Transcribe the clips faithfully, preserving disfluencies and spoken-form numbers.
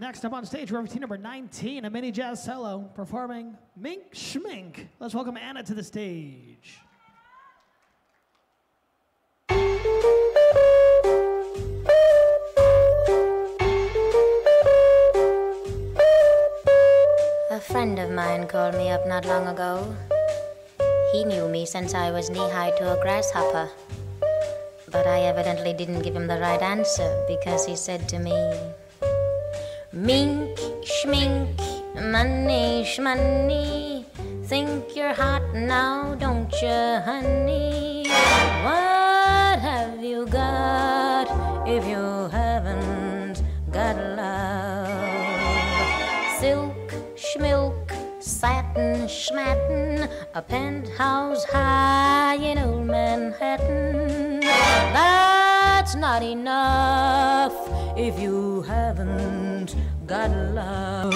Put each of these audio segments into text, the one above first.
Next up on stage, choreography number nineteen, a mini jazz solo, performing Mink, Schmink. Let's welcome Anna to the stage. A friend of mine called me up not long ago. He knew me since I was knee-high to a grasshopper. But I evidently didn't give him the right answer because he said to me, Mink, Schmink, money, shmoney, think you're hot now, don't you, honey? What have you got if you haven't got love? Silk, schmilk, satin, schmatin, a penthouse high in old Manhattan. That's not enough if you haven't got love.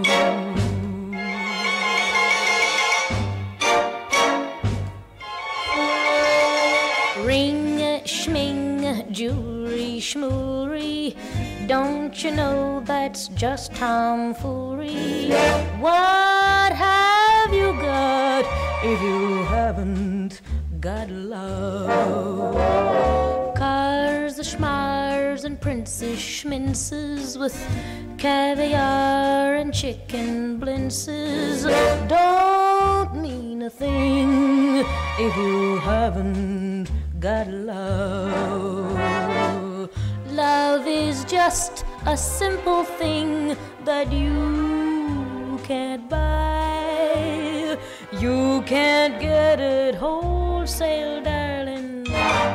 Ring, schming, jewelry, schmoory, don't you know that's just tomfoolery? What have you got if you haven't got love? Cars, schmars, and princes, schminces with caviar and chicken blintzes don't mean a thing if you haven't got love. Love is just a simple thing that you can't buy. You can't get it wholesale, darling.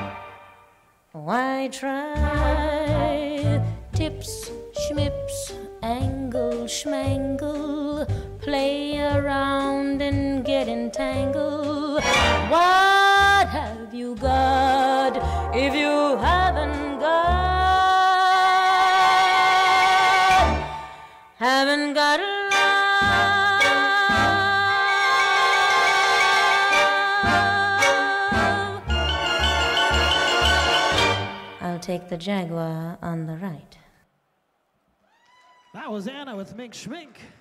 Why try? Tips, schmips, angle, schmangle, play around and get entangled. What have you got if you haven't got, haven't got love? I'll take the Jaguar on the right. That was Anna with Mink, Schmink.